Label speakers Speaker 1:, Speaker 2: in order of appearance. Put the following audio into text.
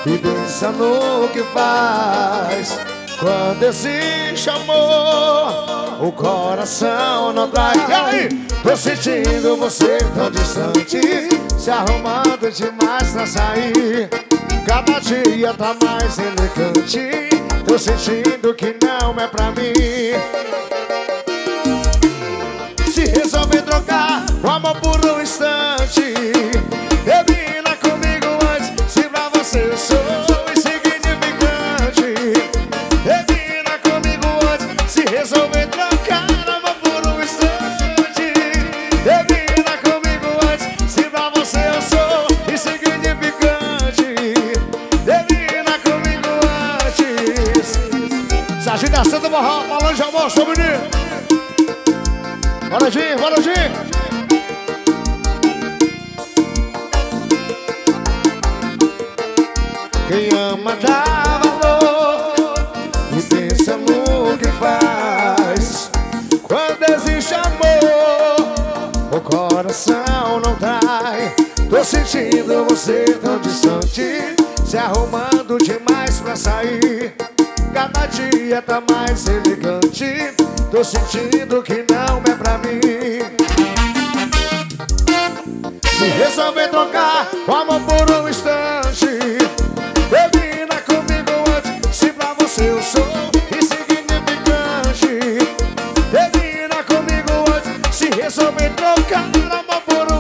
Speaker 1: e pensa no que faz. Quando existe amor, o coração não trai. E aí? Tô sentindo você tão distante, se arrumando demais pra sair. Cada dia tá mais elegante, tô sentindo que não é pra mim. Se resolver trocar o amor por um instante, termina comigo antes, se pra você eu sou insignificante. Termina comigo antes, se resolver trocar o amor por um instante. Termina comigo antes, se pra você eu sou insignificante. Termina comigo antes. Se agitação do Forró, falando de amor, seu menino. Bora, Jim, bora, Jim! Quem ama dá valor e pensa no que faz. Quando existe amor, o coração não trai. Tô sentindo você tão distante, se arrumando demais pra sair. Cada dia tá mais elegante, tô sentindo que não é pra mim. Se resolver trocar o amor por um instante, termina comigo antes, se pra você eu sou insignificante. Termina comigo antes, se resolver trocar o amor por